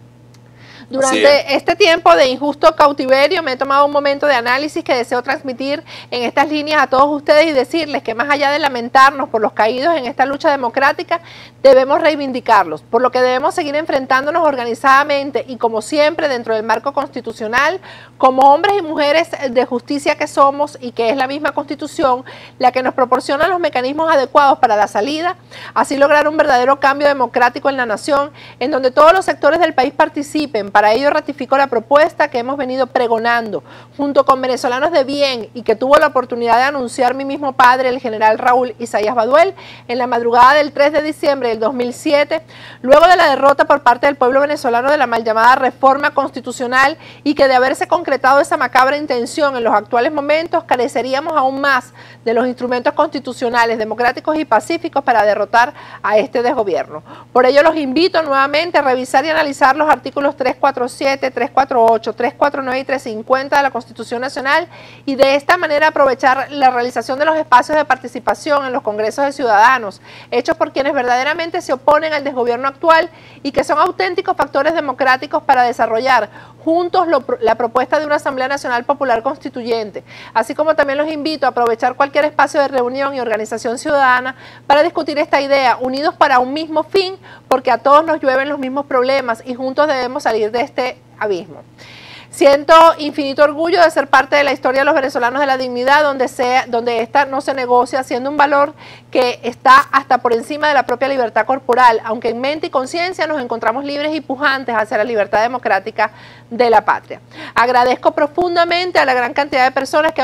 Durante este tiempo de injusto cautiverio me he tomado un momento de análisis que deseo transmitir en estas líneas a todos ustedes y decirles que más allá de lamentarnos por los caídos en esta lucha democrática, debemos reivindicarlos, por lo que debemos seguir enfrentándonos organizadamente y como siempre dentro del marco constitucional, como hombres y mujeres de justicia que somos y que es la misma Constitución la que nos proporciona los mecanismos adecuados para la salida, así lograr un verdadero cambio democrático en la nación, en donde todos los sectores del país participen. Para ello ratifico la propuesta que hemos venido pregonando junto con venezolanos de bien y que tuvo la oportunidad de anunciar mi mismo padre, el general Raúl Isaías Baduel, en la madrugada del 3 de diciembre del 2007, luego de la derrota por parte del pueblo venezolano de la mal llamada reforma constitucional, y que de haberse concretado esa macabra intención en los actuales momentos, careceríamos aún más de los instrumentos constitucionales, democráticos y pacíficos para derrotar a este desgobierno. Por ello los invito nuevamente a revisar y analizar los artículos 347, 348, 349 y 350 de la Constitución Nacional y de esta manera aprovechar la realización de los espacios de participación en los congresos de ciudadanos, hechos por quienes verdaderamente se oponen al desgobierno actual y que son auténticos factores democráticos para desarrollar juntos la propuesta de una Asamblea Nacional Popular Constituyente, así como también los invito a aprovechar cualquier espacio de reunión y organización ciudadana para discutir esta idea, unidos para un mismo fin, porque a todos nos llueven los mismos problemas y juntos debemos salir de este abismo. Siento infinito orgullo de ser parte de la historia de los venezolanos de la dignidad, donde esta no se negocia, siendo un valor que está hasta por encima de la propia libertad corporal, aunque en mente y conciencia nos encontramos libres y pujantes hacia la libertad democrática de la patria. Agradezco profundamente a la gran cantidad de personas que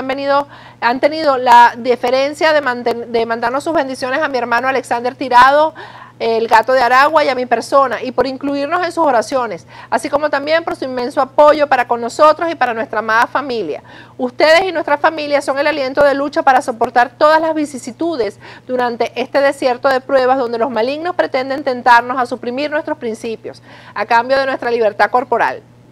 han tenido la deferencia de mandarnos sus bendiciones a mi hermano Alexander Tirado, el Gato de Aragua, y a mi persona, y por incluirnos en sus oraciones, así como también por su inmenso apoyo para con nosotros y para nuestra amada familia. Ustedes y nuestra familia son el aliento de lucha para soportar todas las vicisitudes durante este desierto de pruebas donde los malignos pretenden tentarnos a suprimir nuestros principios a cambio de nuestra libertad corporal.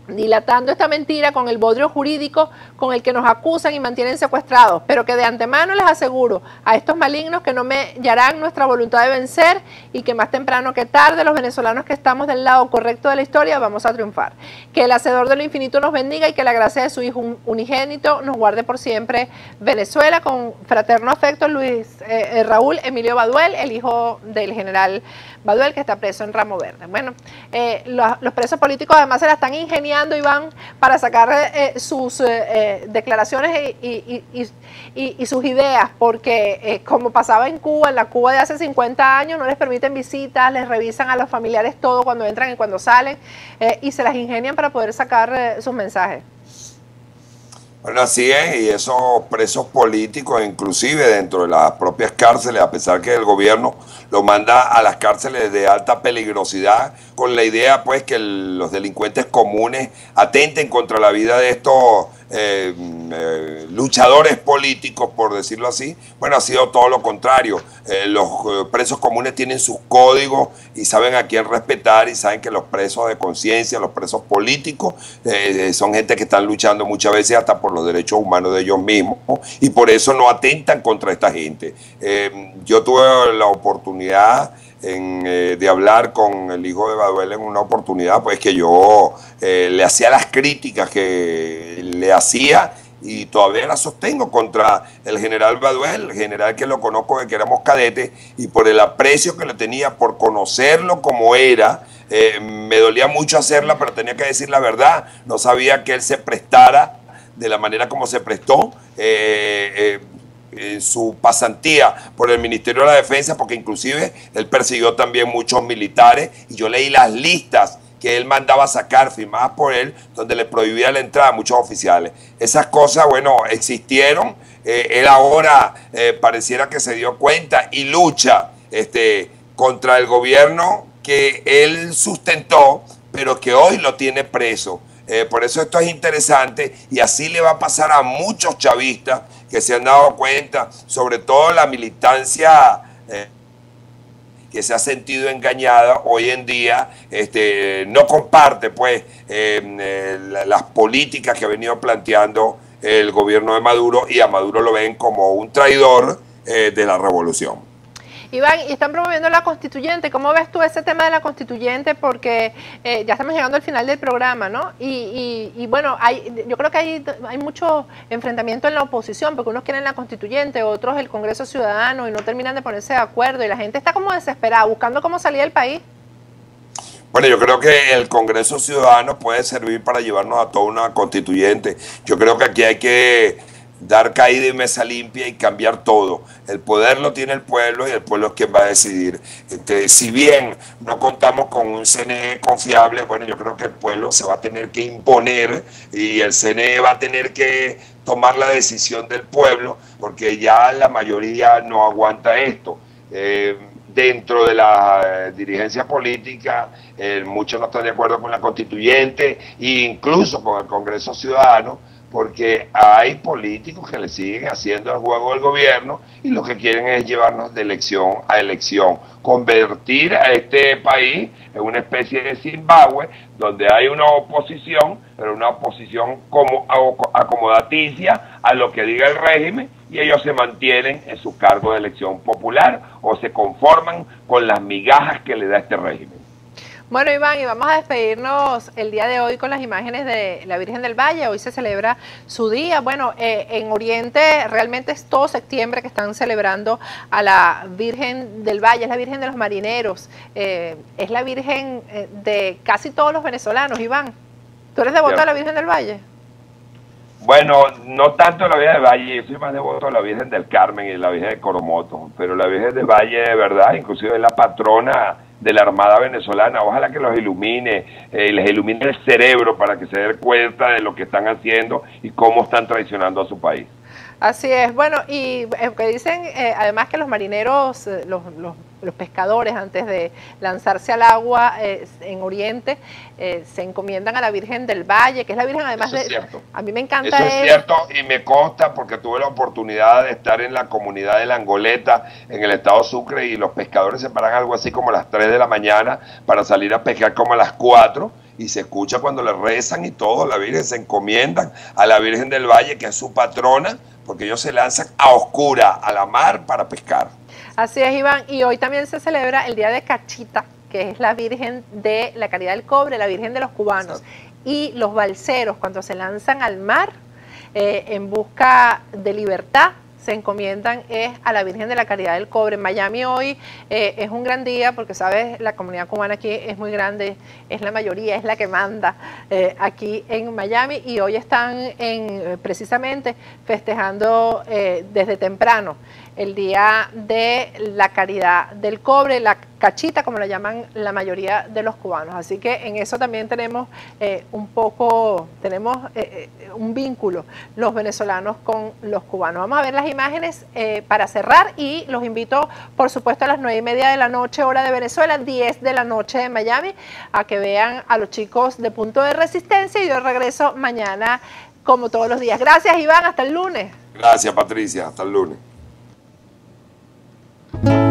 dilatando esta mentira con el bodrio jurídico con el que nos acusan y mantienen secuestrados, pero que de antemano les aseguro a estos malignos que no mellarán nuestra voluntad de vencer y que más temprano que tarde los venezolanos que estamos del lado correcto de la historia vamos a triunfar. Que el Hacedor de lo Infinito nos bendiga y que la gracia de su Hijo unigénito nos guarde por siempre. Venezuela, con fraterno afecto, Luis Raúl Emilio Baduel, el hijo del general Baduel, que está preso en Ramo Verde. Bueno, los presos políticos además se la están ingeniando, Iván, para sacar sus declaraciones y sus ideas, porque como pasaba en Cuba, en la Cuba de hace 50 años, no les permiten visitas, les revisan a los familiares todo cuando entran y cuando salen, y se las ingenian para poder sacar sus mensajes. Bueno, así es, y esos presos políticos, inclusive dentro de las propias cárceles, a pesar que el gobierno lo manda a las cárceles de alta peligrosidad, con la idea pues que los delincuentes comunes atenten contra la vida de estos luchadores políticos, por decirlo así. Bueno, ha sido todo lo contrario. Los presos comunes tienen sus códigos y saben a quién respetar, y saben que los presos de conciencia, los presos políticos, son gente que están luchando muchas veces hasta por los derechos humanos de ellos mismos, y por eso no atentan contra esta gente. Yo tuve la oportunidad de hablar con el hijo de Baduel en una oportunidad, pues que yo le hacía las críticas que le hacía, y todavía las sostengo contra el general Baduel, el general que lo conozco de que éramos cadetes, y por el aprecio que le tenía, por conocerlo como era, me dolía mucho hacerla, pero tenía que decir la verdad. No sabía que él se prestara de la manera como se prestó en su pasantía por el Ministerio de la Defensa, porque inclusive él persiguió también muchos militares, y yo leí las listas que él mandaba sacar, firmadas por él, donde le prohibía la entrada a muchos oficiales. Esas cosas, bueno, existieron. Él ahora pareciera que se dio cuenta y lucha contra el gobierno que él sustentó, pero que hoy lo tiene preso. Por eso esto es interesante, y así le va a pasar a muchos chavistas que se han dado cuenta, sobre todo la militancia que se ha sentido engañada hoy en día, no comparte pues las políticas que ha venido planteando el gobierno de Maduro, y a Maduro lo ven como un traidor de la revolución. Iván, y están promoviendo la constituyente. ¿Cómo ves tú ese tema de la constituyente? Porque ya estamos llegando al final del programa, ¿no? Y bueno, yo creo que hay mucho enfrentamiento en la oposición, porque unos quieren la constituyente, otros el Congreso Ciudadano, y no terminan de ponerse de acuerdo, y la gente está como desesperada, buscando cómo salir del país. Bueno, yo creo que el Congreso Ciudadano puede servir para llevarnos a toda una constituyente. Yo creo que aquí hay que dar caída y mesa limpia y cambiar todo. El poder lo tiene el pueblo, y el pueblo es quien va a decidir. Si bien no contamos con un CNE confiable, bueno, yo creo que el pueblo se va a tener que imponer, y el CNE va a tener que tomar la decisión del pueblo, porque ya la mayoría no aguanta esto. Dentro de la dirigencia política, muchos no están de acuerdo con la constituyente, e incluso con el Congreso Ciudadano, porque hay políticos que le siguen haciendo el juego al gobierno, y lo que quieren es llevarnos de elección a elección, convertir a este país en una especie de Zimbabue, donde hay una oposición, pero una oposición como acomodaticia a lo que diga el régimen, y ellos se mantienen en su cargo de elección popular, o se conforman con las migajas que le da este régimen. Bueno, Iván, y vamos a despedirnos el día de hoy con las imágenes de la Virgen del Valle. Hoy se celebra su día. Bueno, en Oriente realmente es todo septiembre que están celebrando a la Virgen del Valle. Es la Virgen de los Marineros. Es la Virgen de casi todos los venezolanos. Iván, ¿tú eres devoto de la Virgen del Valle? Bueno, no tanto la Virgen del Valle, yo soy más devoto de la Virgen del Carmen y de la Virgen de Coromoto, pero la Virgen del Valle, de verdad, inclusive es la patrona de la Armada venezolana. Ojalá que los ilumine, les ilumine el cerebro para que se den cuenta de lo que están haciendo y cómo están traicionando a su país. Así es. Bueno, y que dicen además que los marineros, los pescadores, antes de lanzarse al agua en Oriente, se encomiendan a la Virgen del Valle, que es la Virgen además de... Cierto. A mí me encanta eso es cierto, y me consta porque tuve la oportunidad de estar en la comunidad de La Angoleta, en el estado Sucre, y los pescadores se paran algo así como a las 3 de la mañana para salir a pescar como a las 4, y se escucha cuando le rezan y todo, la Virgen se encomiendan a la Virgen del Valle, que es su patrona, porque ellos se lanzan a oscura, a la mar, para pescar. Así es, Iván, y hoy también se celebra el Día de Cachita, que es la Virgen de la Caridad del Cobre, la Virgen de los cubanos. Exacto. Y los balseros, cuando se lanzan al mar en busca de libertad, se encomiendan a la Virgen de la Caridad del Cobre. En Miami hoy es un gran día porque, sabes, la comunidad cubana aquí es muy grande, es la mayoría, es la que manda aquí en Miami, y hoy están precisamente festejando desde temprano el Día de la Caridad del Cobre, la cachita, como la llaman la mayoría de los cubanos. Así que en eso también tenemos un vínculo los venezolanos con los cubanos. Vamos a ver las imágenes para cerrar, y los invito, por supuesto, a las 9:30 de la noche, hora de Venezuela, 10 de la noche de Miami, a que vean a los chicos de Punto de Resistencia, y yo regreso mañana como todos los días. Gracias, Iván, hasta el lunes. Gracias, Patricia, hasta el lunes.